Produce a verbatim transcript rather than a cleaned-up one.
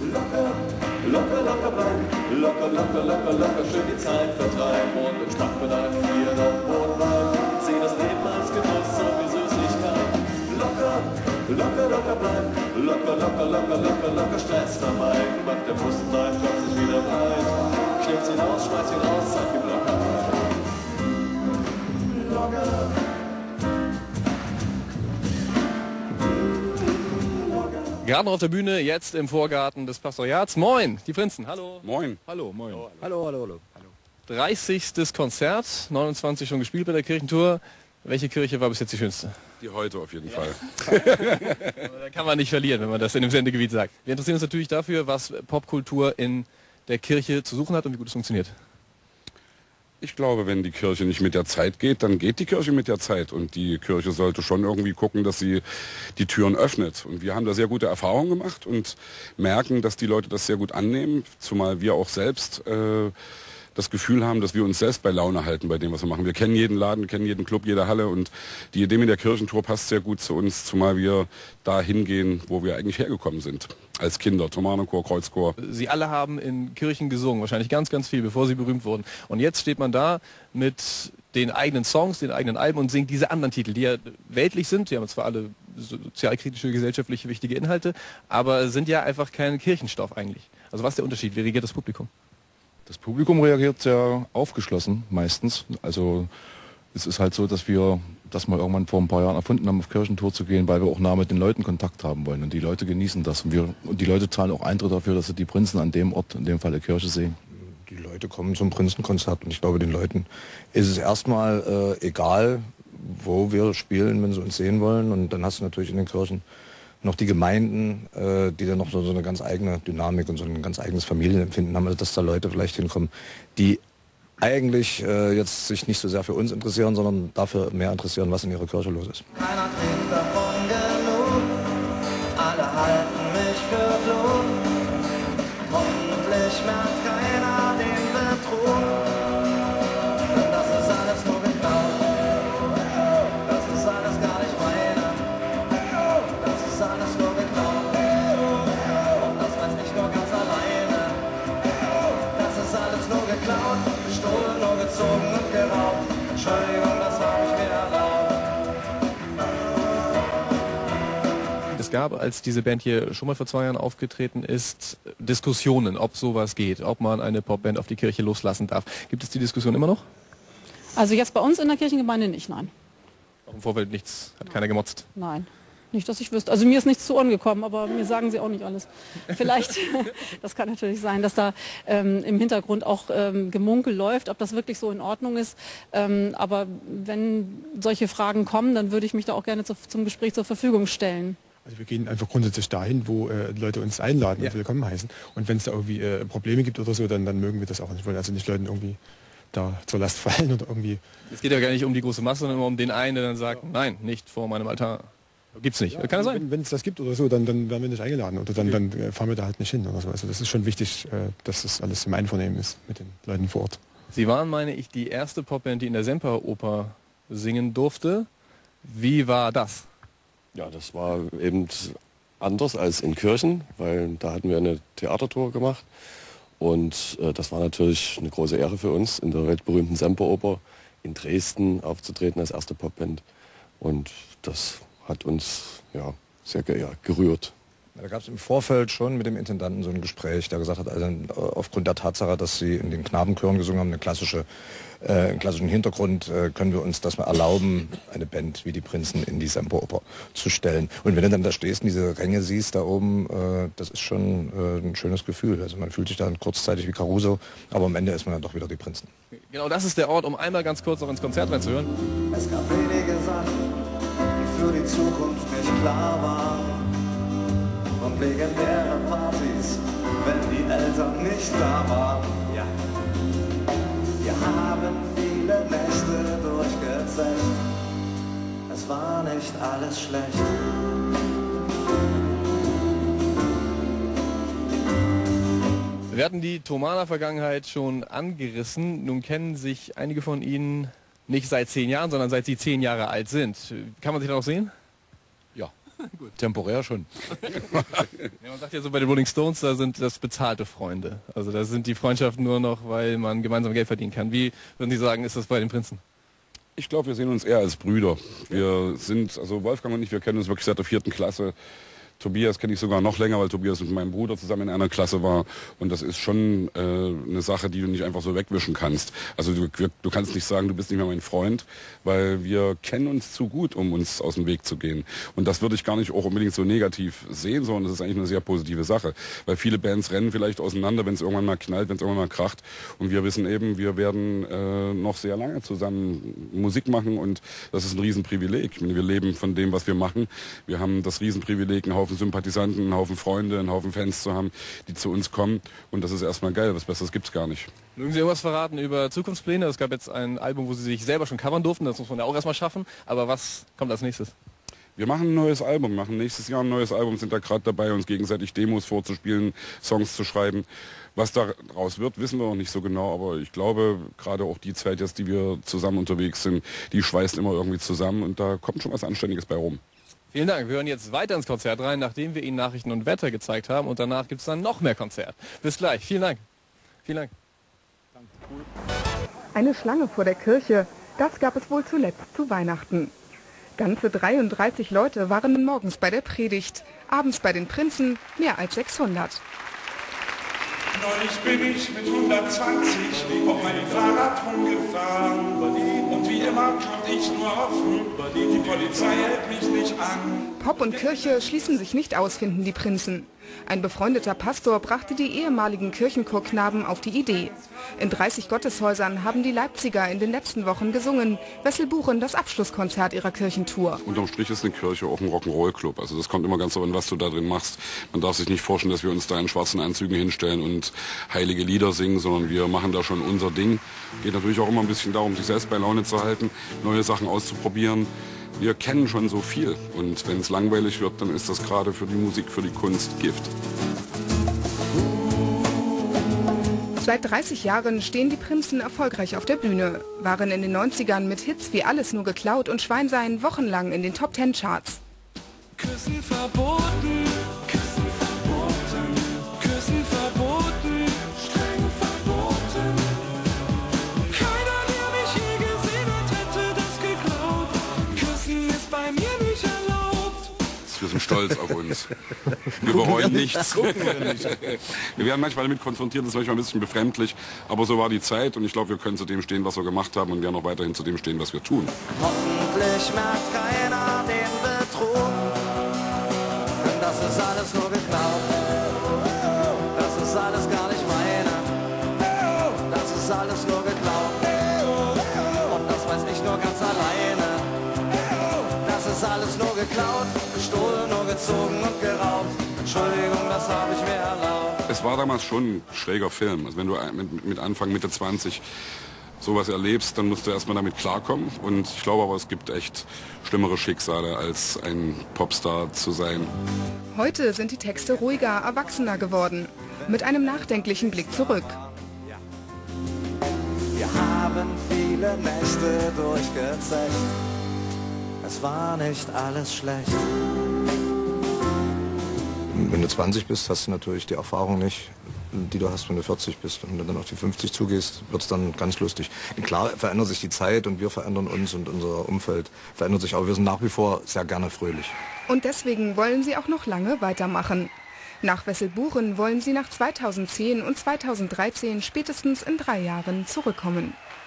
Locker, locker, locker bleiben, locker, locker, locker, locker, schön die Zeit vertreiben und im Stadtbereich hier auf Boden bleiben. Seh das Leben als Genuss und wie Süßigkeit. Locker, locker, locker bleiben, locker, locker, locker, locker, locker, Stress vermeiden. Macht der Brustbein, klopft sich wieder breit. Schläft ihn aus, schmeißt ihn raus, zeigt ihm locker. Locker. Gerade noch auf der Bühne, jetzt im Vorgarten des Pastoriats. Moin, die Prinzen, hallo. Moin. Hallo, moin. Hallo, hallo, hallo. hallo. dreißigstes Konzert, neunundzwanzig schon gespielt bei der Kirchentour. Welche Kirche war bis jetzt die schönste? Die heute auf jeden Fall. Da kann man nicht verlieren, wenn man das in dem Sendegebiet sagt. Wir interessieren uns natürlich dafür, was Popkultur in der Kirche zu suchen hat und wie gut es funktioniert. Ich glaube, wenn die Kirche nicht mit der Zeit geht, dann geht die Kirche mit der Zeit. Und die Kirche sollte schon irgendwie gucken, dass sie die Türen öffnet. Und wir haben da sehr gute Erfahrungen gemacht und merken, dass die Leute das sehr gut annehmen. Zumal wir auch selbst äh, das Gefühl haben, dass wir uns selbst bei Laune halten bei dem, was wir machen. Wir kennen jeden Laden, wir kennen jeden Club, jede Halle. Und die Idee mit der Kirchentour passt sehr gut zu uns, zumal wir da hingehen, wo wir eigentlich hergekommen sind. Als Kinder, Thomanenchor, Kreuzchor. Sie alle haben in Kirchen gesungen, wahrscheinlich ganz, ganz viel, bevor sie berühmt wurden. Und jetzt steht man da mit den eigenen Songs, den eigenen Alben und singt diese anderen Titel, die ja weltlich sind. Die haben zwar alle sozialkritische, gesellschaftliche, wichtige Inhalte, aber sind ja einfach kein Kirchenstoff eigentlich. Also was ist der Unterschied? Wie reagiert das Publikum? Das Publikum reagiert sehr aufgeschlossen meistens. Also es ist halt so, dass wir das mal irgendwann vor ein paar Jahren erfunden haben, auf Kirchentour zu gehen, weil wir auch nah mit den Leuten Kontakt haben wollen. Und die Leute genießen das. Und, wir, und die Leute zahlen auch Eintritt dafür, dass sie die Prinzen an dem Ort, in dem Fall der Kirche, sehen. Die Leute kommen zum Prinzenkonzert und ich glaube, den Leuten ist es erstmal äh, egal, wo wir spielen, wenn sie uns sehen wollen. Und dann hast du natürlich in den Kirchen noch die Gemeinden, äh, die dann noch so, so eine ganz eigene Dynamik und so ein ganz eigenes Familienempfinden haben, also dass da Leute vielleicht hinkommen, die eigentlich äh, jetzt sich nicht so sehr für uns interessieren, sondern dafür mehr interessieren, was in ihrer Kirche los ist. Keiner trinkt davon genug, alle halten mich für klug. Hoffentlich merkt keiner den Betrug, denn das ist alles nur geklaut. Das ist alles gar nicht meine, das ist alles nur geklaut. Und das weiß ich nur ganz alleine, das ist alles nur geklaut. Gestohlen, nur gezogen und geraubt. Entschuldigung, das habe ich mir erlaubt. Es gab, als diese Band hier schon mal vor zwei Jahren aufgetreten ist, Diskussionen, ob sowas geht, ob man eine Popband auf die Kirche loslassen darf. Gibt es die Diskussion immer noch? Also jetzt bei uns in der Kirchengemeinde nicht, nein. Auch im Vorfeld nichts, hat keiner gemotzt? Nein. Nicht, dass ich wüsste. Also mir ist nichts zu Ohren gekommen, aber mir sagen sie auch nicht alles. Vielleicht, das kann natürlich sein, dass da ähm, im Hintergrund auch ähm, Gemunkel läuft, ob das wirklich so in Ordnung ist. Ähm, aber wenn solche Fragen kommen, dann würde ich mich da auch gerne zu, zum Gespräch zur Verfügung stellen. Also wir gehen einfach grundsätzlich dahin, wo äh, Leute uns einladen und ja. willkommen heißen. Und wenn es da irgendwie äh, Probleme gibt oder so, dann, dann mögen wir das auch nicht. Wir wollen also nicht Leuten irgendwie da zur Last fallen oder irgendwie... Es geht ja gar nicht um die große Masse, sondern immer um den einen, der dann sagt, nein, nicht vor meinem Altar. Gibt's nicht. Ja, kann das sein? Wenn es das gibt oder so, dann, dann werden wir nicht eingeladen oder dann, dann äh, fahren wir da halt nicht hin oder so. Also das ist schon wichtig, äh, dass das alles im Einvernehmen ist mit den Leuten vor Ort. Sie waren, meine ich, die erste Popband, die in der Semperoper singen durfte. Wie war das? Ja, das war eben anders als in Kirchen, weil da hatten wir eine Theatertour gemacht und äh, das war natürlich eine große Ehre für uns, in der weltberühmten Semperoper in Dresden aufzutreten als erste Popband und das hat uns ja, sehr ge ja, gerührt. Da gab es im Vorfeld schon mit dem Intendanten so ein Gespräch, der gesagt hat, also aufgrund der Tatsache, dass sie in den Knabenchören gesungen haben, eine klassische, äh, einen klassischen Hintergrund, äh, können wir uns das mal erlauben, eine Band wie die Prinzen in die Semperoper zu stellen. Und wenn du dann da stehst und diese Ränge siehst da oben, äh, das ist schon äh, ein schönes Gefühl. Also man fühlt sich dann kurzzeitig wie Caruso, aber am Ende ist man dann doch wieder die Prinzen. Genau, das ist der Ort, um einmal ganz kurz noch ins Konzert reinzuhören. Es gab wenige Sachen, die für die Zukunft nicht klar waren. Und legendäre Partys, wenn die Eltern nicht da waren. Ja. Wir haben viele Nächte durchgezecht. Es war nicht alles schlecht. Wir hatten die Thomaner-Vergangenheit schon angerissen. Nun kennen sich einige von Ihnen nicht seit zehn Jahren, sondern seit Sie zehn Jahre alt sind. Kann man sich da noch sehen? Ja. Temporär schon. Ja, man sagt ja so bei den Rolling Stones, da sind das bezahlte Freunde. Also da sind die Freundschaften nur noch, weil man gemeinsam Geld verdienen kann. Wie würden Sie sagen, ist das bei den Prinzen? Ich glaube, wir sehen uns eher als Brüder. Wir sind, also Wolfgang und ich, wir kennen uns wirklich seit der vierten Klasse. Tobias kenne ich sogar noch länger, weil Tobias mit meinem Bruder zusammen in einer Klasse war. Und das ist schon äh, eine Sache, die du nicht einfach so wegwischen kannst. Also du, du kannst nicht sagen, du bist nicht mehr mein Freund, weil wir kennen uns zu gut, um uns aus dem Weg zu gehen. Und das würde ich gar nicht auch unbedingt so negativ sehen, sondern das ist eigentlich eine sehr positive Sache. Weil viele Bands rennen vielleicht auseinander, wenn es irgendwann mal knallt, wenn es irgendwann mal kracht. Und wir wissen eben, wir werden äh, noch sehr lange zusammen Musik machen und das ist ein Riesenprivileg. Ich meine, wir leben von dem, was wir machen. Wir haben das Riesenprivileg, einen Haufen Sympathisanten, einen Haufen Freunde, einen Haufen Fans zu haben, die zu uns kommen. Und das ist erstmal geil. Was Besseres gibt's gar nicht. Mögen Sie irgendwas verraten über Zukunftspläne? Es gab jetzt ein Album, wo Sie sich selber schon covern durften. Das muss man ja auch erstmal schaffen. Aber was kommt als nächstes? Wir machen ein neues Album, machen nächstes Jahr ein neues Album, sind da gerade dabei, uns gegenseitig Demos vorzuspielen, Songs zu schreiben. Was daraus wird, wissen wir noch nicht so genau, aber ich glaube, gerade auch die Zeit jetzt, die wir zusammen unterwegs sind, die schweißt immer irgendwie zusammen und da kommt schon was Anständiges bei rum. Vielen Dank. Wir hören jetzt weiter ins Konzert rein, nachdem wir Ihnen Nachrichten und Wetter gezeigt haben. Und danach gibt es dann noch mehr Konzert. Bis gleich. Vielen Dank. Vielen Dank. Eine Schlange vor der Kirche, das gab es wohl zuletzt zu Weihnachten. Ganze dreiunddreißig Leute waren morgens bei der Predigt, abends bei den Prinzen mehr als sechshundert. Neulich bin ich mit hundertzwanzig auf meinem Fahrrad rumgefahren und wie immer konnte ich nur hoffen, die Polizei hält mich nicht an. Pop und Kirche schließen sich nicht aus, finden die Prinzen. Ein befreundeter Pastor brachte die ehemaligen Kirchenchorknaben auf die Idee. In dreißig Gotteshäusern haben die Leipziger in den letzten Wochen gesungen. Wessel Buchen das Abschlusskonzert ihrer Kirchentour. Unterm Strich ist eine Kirche auch ein Rock'n'Roll-Club. Also das kommt immer ganz darauf an, was du da drin machst. Man darf sich nicht vorstellen, dass wir uns da in schwarzen Anzügen hinstellen und heilige Lieder singen, sondern wir machen da schon unser Ding. Geht natürlich auch immer ein bisschen darum, sich selbst bei Laune zu halten, neue Sachen auszuprobieren. Wir kennen schon so viel und wenn es langweilig wird, dann ist das gerade für die Musik, für die Kunst Gift. Seit dreißig Jahren stehen die Prinzen erfolgreich auf der Bühne, waren in den neunzigern mit Hits wie Alles nur geklaut und Schweinsein wochenlang in den Top Ten Charts. Küssen verboten, Küssen verboten, Küssen verboten, streng verboten. Keiner, der mich je gesehen hat, hätte das geglaubt. Küssen ist bei mir nicht erlaubt. Wir sind stolz auf uns. Wir bereuen nichts. Wir werden manchmal damit konfrontiert, das ist manchmal ein bisschen befremdlich, aber so war die Zeit und ich glaube, wir können zu dem stehen, was wir gemacht haben und werden auch weiterhin zu dem stehen, was wir tun. Hoffentlich merkt keiner den Betrug, denn das ist alles nur geklaut. Das ist alles gar nicht meine, das ist alles nur geklaut. Und das weiß ich nur ganz alleine. Das ist alles nur geklaut, gestohlen, nur gezogen und geraubt. Entschuldigung, das habe ich mir erlaubt. Es war damals schon ein schräger Film. Also wenn du mit, mit Anfang, Mitte zwanzig sowas erlebst, dann musst du erstmal damit klarkommen. Und ich glaube aber, es gibt echt schlimmere Schicksale, als ein Popstar zu sein. Heute sind die Texte ruhiger, erwachsener geworden, mit einem nachdenklichen Blick zurück. Wir haben viele Nächte durchgezecht. Es war nicht alles schlecht. Wenn du zwanzig bist, hast du natürlich die Erfahrung nicht, die du hast, wenn du vierzig bist. Und wenn du dann auf die fünfzig zugehst, wird es dann ganz lustig. Und klar verändert sich die Zeit und wir verändern uns und unser Umfeld verändert sich, aber wir sind nach wie vor sehr gerne fröhlich. Und deswegen wollen sie auch noch lange weitermachen. Nach Wessel Buchen wollen sie nach zweitausendzehn und zweitausenddreizehn spätestens in drei Jahren zurückkommen.